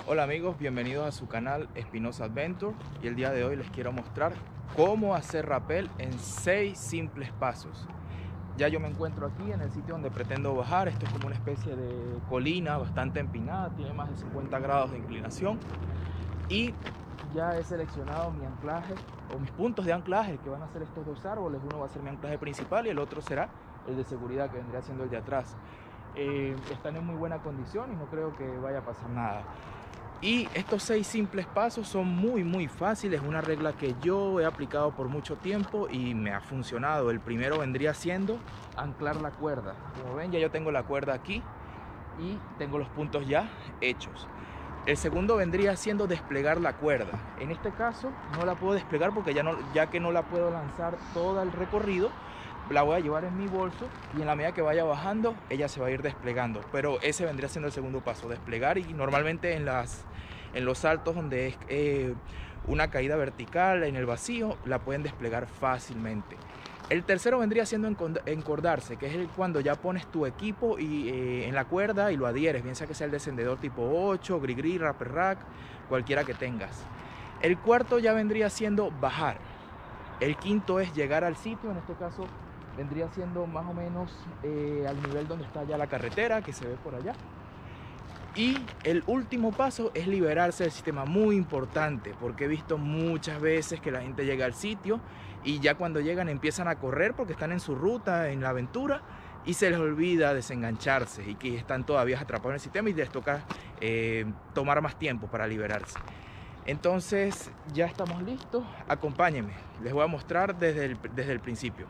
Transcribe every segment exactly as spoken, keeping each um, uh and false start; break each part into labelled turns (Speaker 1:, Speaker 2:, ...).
Speaker 1: Hola amigos, bienvenidos a su canal Espinosa Adventure y el día de hoy les quiero mostrar cómo hacer rappel en seis simples pasos. Ya yo me encuentro aquí en el sitio donde pretendo bajar. Esto es como una especie de colina bastante empinada, tiene más de cincuenta grados de inclinación y ya he seleccionado mi anclaje o mis puntos de anclaje, que van a ser estos dos árboles. Uno va a ser mi anclaje principal y el otro será el de seguridad, que vendría siendo el de atrás. Eh, están en muy buena condición y no creo que vaya a pasar nada. Y estos seis simples pasos son muy muy fáciles, una regla que yo he aplicado por mucho tiempo y me ha funcionado. El primero vendría siendo anclar la cuerda. Como ven, ya yo tengo la cuerda aquí y tengo los puntos ya hechos. El segundo vendría siendo desplegar la cuerda. En este caso no la puedo desplegar porque ya, no, ya que no la puedo lanzar todo el recorrido, la voy a llevar en mi bolso y en la medida que vaya bajando ella se va a ir desplegando. Pero ese vendría siendo el segundo paso, desplegar. Y normalmente en, las, en los saltos donde es eh, una caída vertical en el vacío, la pueden desplegar fácilmente. El tercero vendría siendo encordarse, que es el cuando ya pones tu equipo y, eh, en la cuerda y lo adhieres, bien sea que sea el descendedor tipo ocho, Grigri, Rapper Rack, cualquiera que tengas. El cuarto ya vendría siendo bajar. El quinto es llegar al sitio, en este caso vendría siendo más o menos eh, al nivel donde está ya la carretera, que se ve por allá. Y el último paso es liberarse del sistema, muy importante, porque he visto muchas veces que la gente llega al sitio y ya cuando llegan empiezan a correr porque están en su ruta, en la aventura, y se les olvida desengancharse y que están todavía atrapados en el sistema y les toca eh, tomar más tiempo para liberarse. Entonces ya estamos listos, acompáñenme, les voy a mostrar desde el, desde el principio.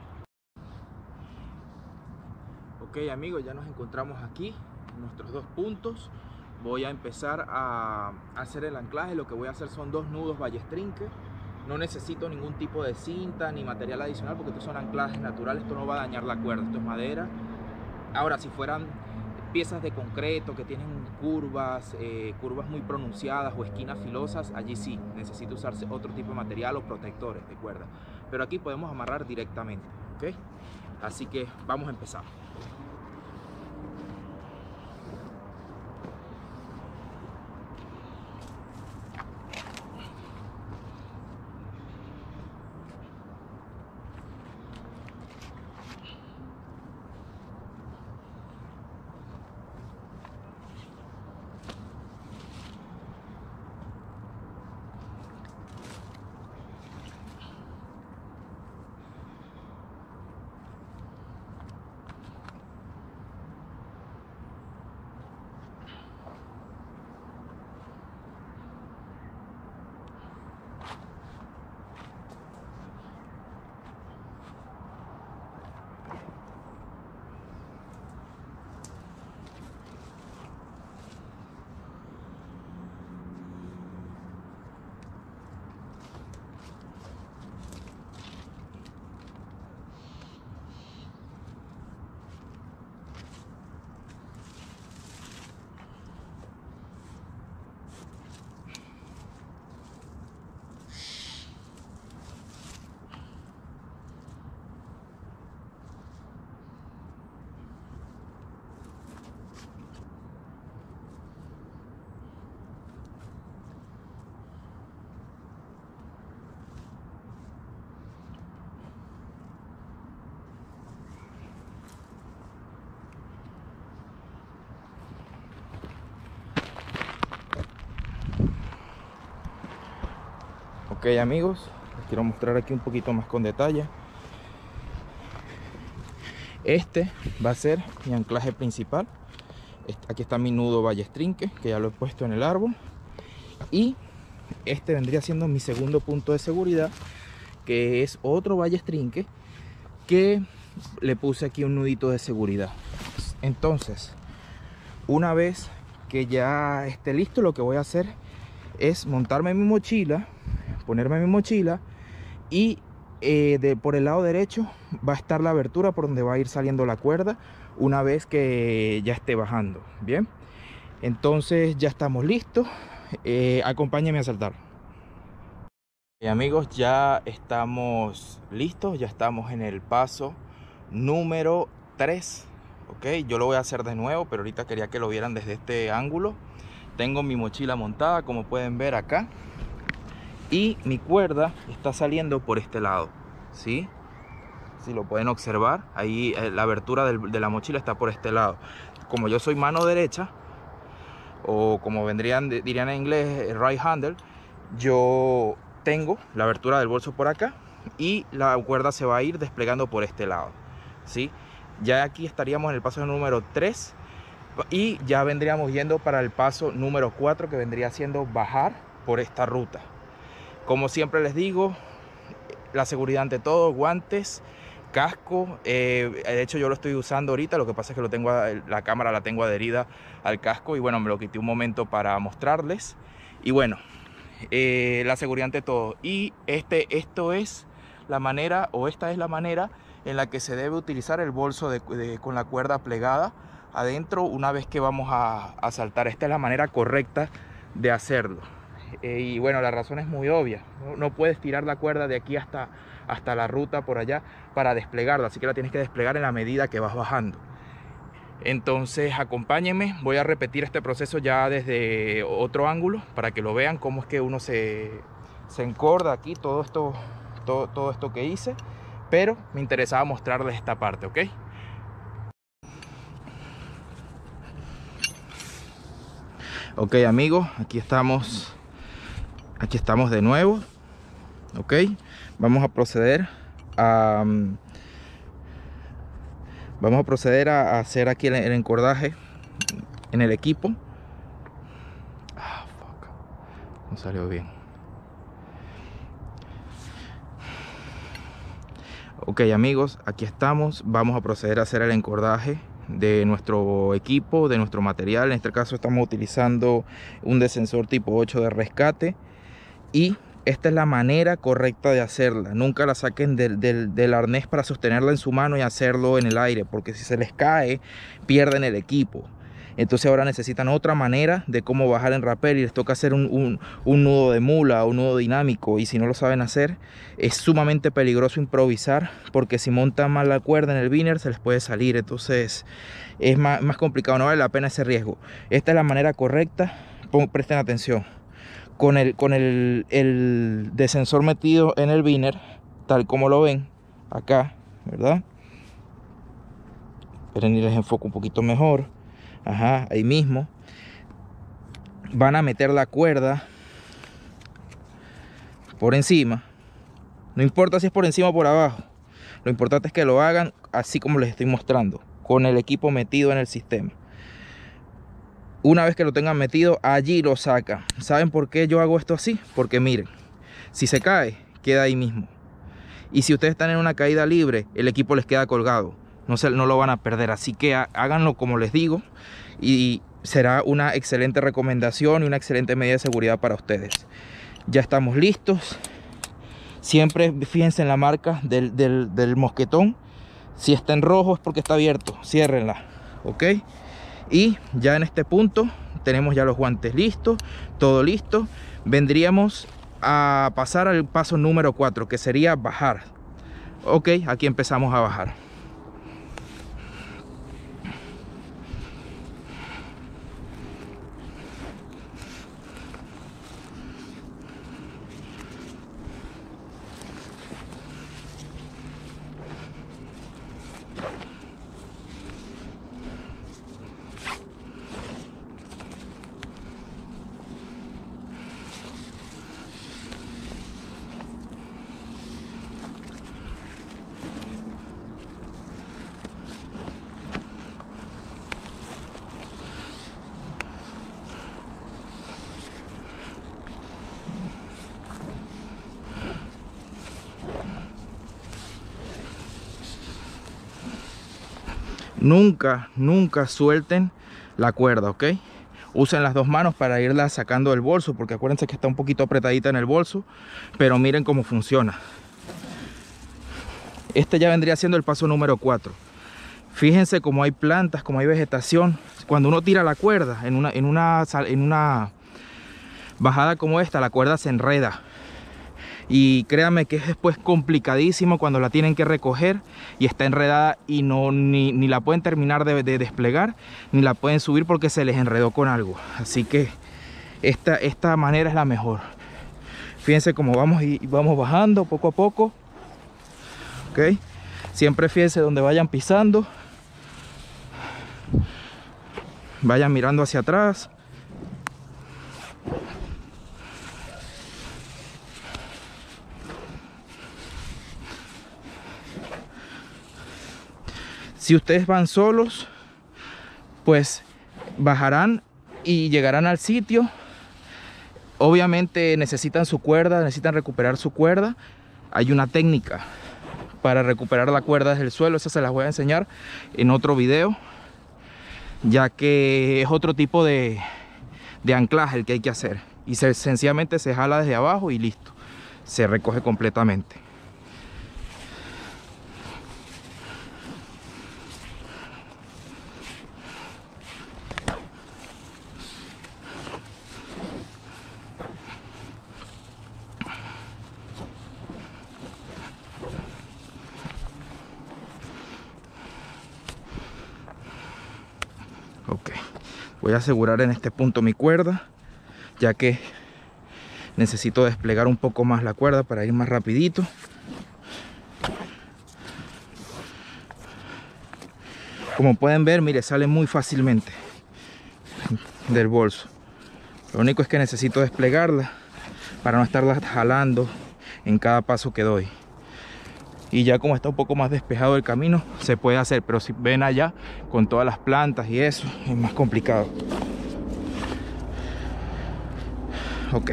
Speaker 1: Ok amigos, ya nos encontramos aquí, nuestros dos puntos. Voy a empezar a hacer el anclaje. Lo que voy a hacer son dos nudos ballestrinque. No necesito ningún tipo de cinta ni material adicional porque estos son anclajes naturales. Esto no va a dañar la cuerda, esto es madera. Ahora, si fueran piezas de concreto que tienen curvas, eh, curvas muy pronunciadas o esquinas filosas, allí sí necesita usarse otro tipo de material o protectores de cuerda. Pero aquí podemos amarrar directamente, ¿ok? Así que vamos a empezar. Ok amigos, les quiero mostrar aquí un poquito más con detalle. Este va a ser mi anclaje principal. Aquí está mi nudo ballestrinque, que ya lo he puesto en el árbol. Y este vendría siendo mi segundo punto de seguridad, que es otro ballestrinque que le puse aquí un nudito de seguridad. Entonces, una vez que ya esté listo, lo que voy a hacer es montarme mi mochila, ponerme mi mochila y eh, de, por el lado derecho va a estar la abertura por donde va a ir saliendo la cuerda una vez que ya esté bajando. Bien, entonces ya estamos listos. Eh, acompáñenme a saltar. Y amigos, ya estamos listos, ya estamos en el paso número tres. Ok, yo lo voy a hacer de nuevo, pero ahorita quería que lo vieran desde este ángulo. tengo mi mochila montada, como pueden ver acá, y mi cuerda está saliendo por este lado, ¿sí? Si lo pueden observar, ahí la abertura del, de la mochila está por este lado. Como yo soy mano derecha, o como vendrían, dirían en inglés, right-hander, yo tengo la abertura del bolso por acá y la cuerda se va a ir desplegando por este lado, ¿sí? Ya aquí estaríamos en el paso número tres y ya vendríamos yendo para el paso número cuatro, que vendría siendo bajar por esta ruta. Como siempre les digo, la seguridad ante todo, guantes, casco. Eh, de hecho yo lo estoy usando ahorita, lo que pasa es que lo tengo, la cámara la tengo adherida al casco y bueno, me lo quité un momento para mostrarles. Y bueno, eh, la seguridad ante todo. Y este, esto es la manera, o esta es la manera en la que se debe utilizar el bolso de, de, con la cuerda plegada adentro una vez que vamos a, a saltar. Esta es la manera correcta de hacerlo. Eh, y bueno, la razón es muy obvia. No, no puedes tirar la cuerda de aquí hasta, hasta la ruta por allá para desplegarla, así que la tienes que desplegar en la medida que vas bajando. Entonces acompáñenme, voy a repetir este proceso ya desde otro ángulo para que lo vean cómo es que uno se, se encorda aquí, todo esto, todo, todo esto que hice, pero me interesaba mostrarles esta parte, ¿ok? Ok amigos, aquí estamos, aquí estamos de nuevo, ok, vamos a proceder a... Vamos a proceder a hacer aquí el, el encordaje en el equipo. Ah, fuck. No salió bien. Ok amigos, aquí estamos. Vamos a proceder a hacer el encordaje de nuestro equipo, de nuestro material. En este caso estamos utilizando un descensor tipo ocho de rescate. Y esta es la manera correcta de hacerla. Nunca la saquen del, del, del arnés para sostenerla en su mano y hacerlo en el aire, porque si se les cae, pierden el equipo. Entonces ahora necesitan otra manera de cómo bajar en rappel y les toca hacer un, un, un nudo de mula o un nudo dinámico. Y si no lo saben hacer, es sumamente peligroso improvisar, porque si montan mal la cuerda en el binder se les puede salir. Entonces es más, más complicado, no vale la pena ese riesgo. Esta es la manera correcta, presten atención. Con el, con el, el descensor metido en el binder, tal como lo ven acá, ¿verdad? Esperen y les enfoco un poquito mejor. Ajá, ahí mismo. Van a meter la cuerda por encima. No importa si es por encima o por abajo. Lo importante es que lo hagan así como les estoy mostrando, con el equipo metido en el sistema. Una vez que lo tengan metido, allí lo sacan. ¿Saben por qué yo hago esto así? Porque miren, si se cae, queda ahí mismo. Y si ustedes están en una caída libre, el equipo les queda colgado. No, se, no lo van a perder. Así que háganlo como les digo. Y será una excelente recomendación y una excelente medida de seguridad para ustedes. Ya estamos listos. Siempre fíjense en la marca del, del, del mosquetón. Si está en rojo es porque está abierto. Ciérrenla. ¿Ok? Y ya en este punto tenemos ya los guantes listos, todo listo. Vendríamos a pasar al paso número cuatro, que sería bajar. Ok, aquí empezamos a bajar. Nunca, nunca suelten la cuerda, ¿ok? Usen las dos manos para irla sacando del bolso, porque acuérdense que está un poquito apretadita en el bolso, pero miren cómo funciona. Este ya vendría siendo el paso número cuatro. Fíjense cómo hay plantas, cómo hay vegetación. Cuando uno tira la cuerda en una, en una, en una bajada como esta, la cuerda se enreda. Y créanme que es después complicadísimo cuando la tienen que recoger y está enredada y no, ni, ni la pueden terminar de, de desplegar, ni la pueden subir porque se les enredó con algo. Así que esta, esta manera es la mejor. Fíjense cómo vamos y vamos bajando poco a poco. ¿Ok? Siempre fíjense donde vayan pisando. Vayan mirando hacia atrás. Si ustedes van solos, pues bajarán y llegarán al sitio. Obviamente necesitan su cuerda, necesitan recuperar su cuerda. Hay una técnica para recuperar la cuerda desde el suelo, esa se las voy a enseñar en otro video, ya que es otro tipo de, de anclaje el que hay que hacer. Y se, sencillamente se jala desde abajo y listo, se recoge completamente. Ok, voy a asegurar en este punto mi cuerda, ya que necesito desplegar un poco más la cuerda para ir más rapidito. Como pueden ver, mire, sale muy fácilmente del bolso. Lo único es que necesito desplegarla para no estarla jalando en cada paso que doy. Y ya como está un poco más despejado el camino, se puede hacer. Pero si ven allá, con todas las plantas y eso, es más complicado. Ok.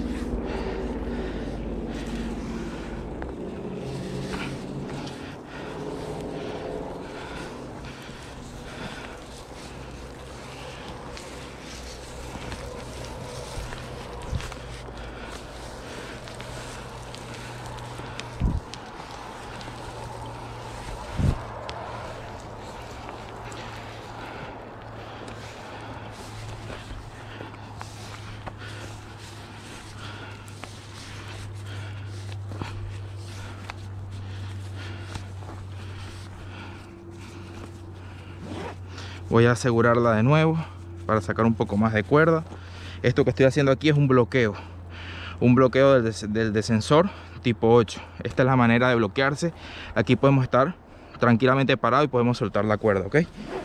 Speaker 1: Voy a asegurarla de nuevo para sacar un poco más de cuerda. Esto que estoy haciendo aquí es un bloqueo. Un bloqueo del, des del descensor tipo ocho. Esta es la manera de bloquearse. Aquí podemos estar tranquilamente parados y podemos soltar la cuerda, ¿ok?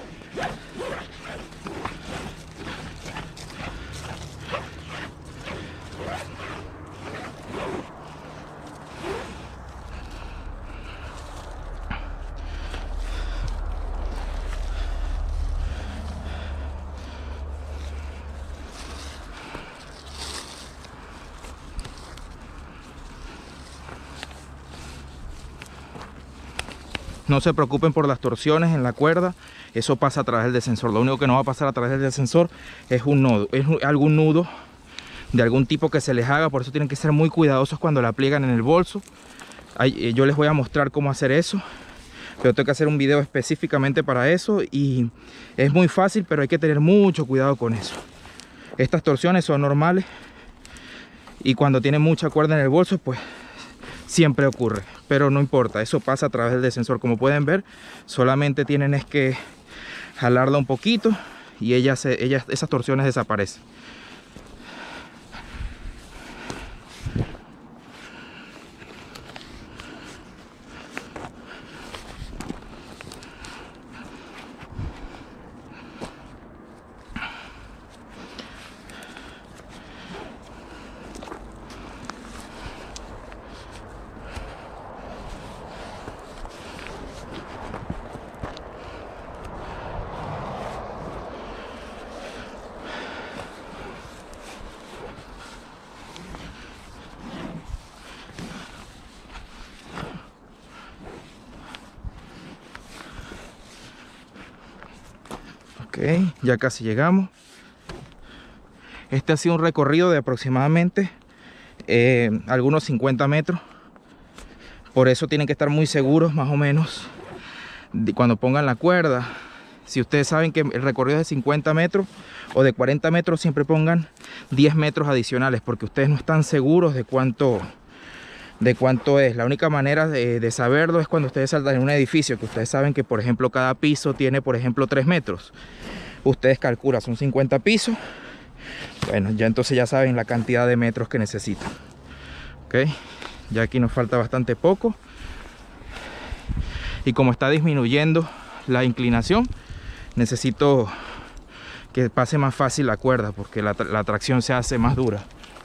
Speaker 1: No se preocupen por las torsiones en la cuerda, eso pasa a través del descensor. Lo único que no va a pasar a través del descensor es un nodo, es algún nudo de algún tipo que se les haga. Por eso tienen que ser muy cuidadosos cuando la pliegan en el bolso. Yo les voy a mostrar cómo hacer eso, pero tengo que hacer un video específicamente para eso y es muy fácil, pero hay que tener mucho cuidado con eso. Estas torsiones son normales y cuando tienen mucha cuerda en el bolso, pues siempre ocurre, pero no importa, eso pasa a través del descensor. Como pueden ver, solamente tienen es que jalarla un poquito y ella se, ella, esas torsiones desaparecen. Ok, ya casi llegamos. Este ha sido un recorrido de aproximadamente eh, algunos cincuenta metros. Por eso tienen que estar muy seguros más o menos de cuando pongan la cuerda. Si ustedes saben que el recorrido es de cincuenta metros o de cuarenta metros, siempre pongan diez metros adicionales, porque ustedes no están seguros de cuánto, de cuánto es. La única manera de, de saberlo es cuando ustedes saltan en un edificio, que ustedes saben que por ejemplo cada piso tiene por ejemplo tres metros. Ustedes calculan, son cincuenta pisos. Bueno, ya entonces ya saben la cantidad de metros que necesitan. Ok, ya aquí nos falta bastante poco. Y como está disminuyendo la inclinación, necesito que pase más fácil la cuerda, porque la, la tracción se hace más dura.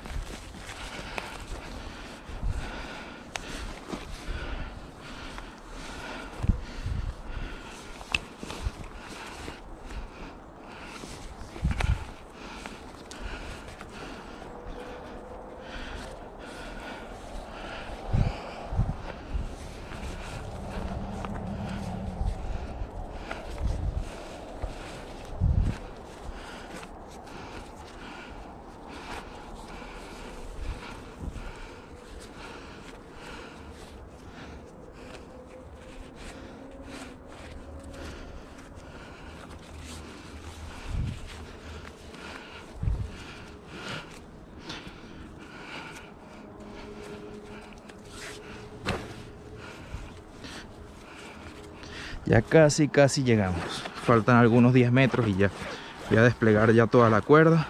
Speaker 1: Ya casi, casi llegamos. Faltan algunos diez metros y ya voy a desplegar ya toda la cuerda.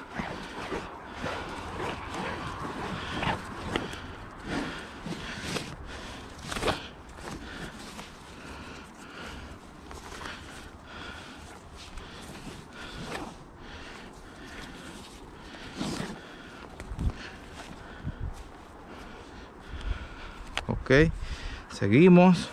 Speaker 1: Ok, seguimos.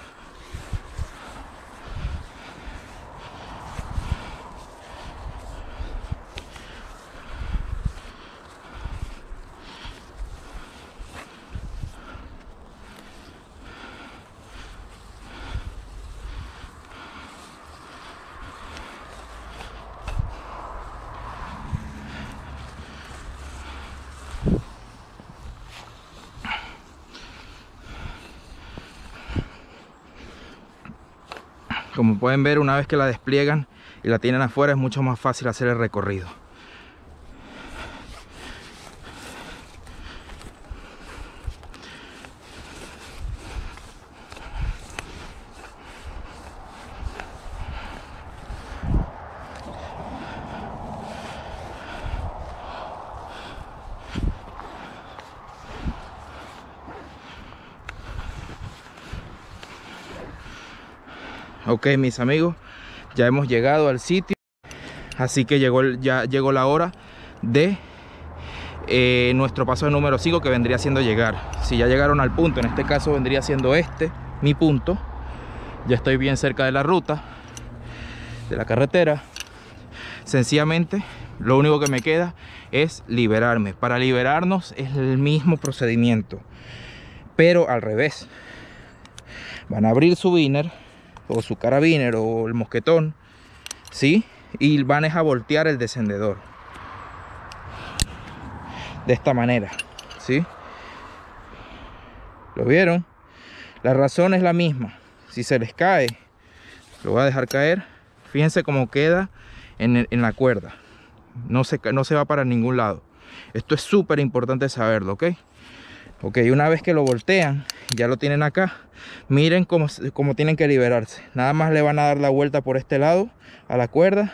Speaker 1: Como pueden ver, una vez que la despliegan y la tienen afuera, es mucho más fácil hacer el recorrido. Ok, mis amigos, ya hemos llegado al sitio, así que llegó, ya llegó la hora de eh, nuestro paso número cinco, que vendría siendo llegar. Si ya llegaron al punto, en este caso vendría siendo este, mi punto. Ya estoy bien cerca de la ruta, de la carretera. Sencillamente, lo único que me queda es liberarme. Para liberarnos es el mismo procedimiento, pero al revés. Van a abrir su biner, o su carabiner, o el mosquetón, ¿sí? Y van a voltear el descendedor de esta manera, ¿sí? ¿Lo vieron? La razón es la misma. Si se les cae, lo voy a dejar caer. Fíjense cómo queda en, el, en la cuerda. No se, no se va para ningún lado. Esto es súper importante saberlo, ¿ok? Ok, una vez que lo voltean, ya lo tienen acá. Miren cómo, cómo tienen que liberarse. Nada más le van a dar la vuelta por este lado a la cuerda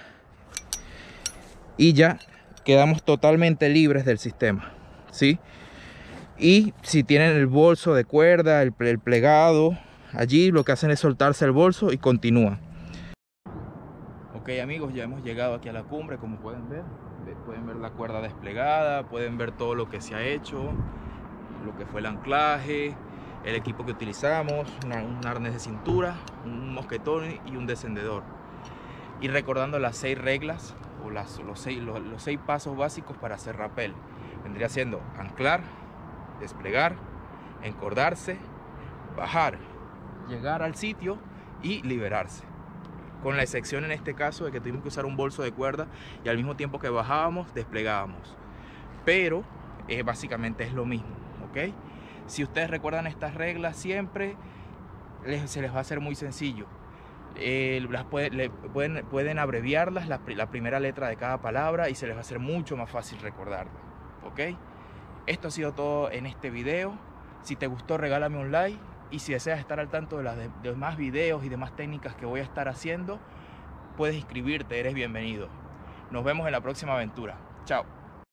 Speaker 1: y ya quedamos totalmente libres del sistema, ¿sí? Y si tienen el bolso de cuerda, el, el plegado, allí lo que hacen es soltarse el bolso y continúan. Ok, amigos, ya hemos llegado aquí a la cumbre, como pueden ver. Pueden ver la cuerda desplegada, pueden ver todo lo que se ha hecho, lo que fue el anclaje, el equipo que utilizamos, una, un arnés de cintura, un mosquetón y un descendedor. Y recordando las seis reglas o las, los, seis, los, los seis pasos básicos para hacer rappel. Vendría siendo anclar, desplegar, encordarse, bajar, llegar al sitio y liberarse. Con la excepción en este caso de que tuvimos que usar un bolso de cuerda y al mismo tiempo que bajábamos, desplegábamos. Pero eh, básicamente es lo mismo, ¿ok? Si ustedes recuerdan estas reglas siempre, les, se les va a hacer muy sencillo. Eh, las puede, le, pueden, pueden abreviarlas, la, la primera letra de cada palabra, y se les va a hacer mucho más fácil recordarlas, ¿ok? Esto ha sido todo en este video. Si te gustó, regálame un like. Y si deseas estar al tanto de los demás videos y demás técnicas que voy a estar haciendo, puedes inscribirte, eres bienvenido. Nos vemos en la próxima aventura. Chao.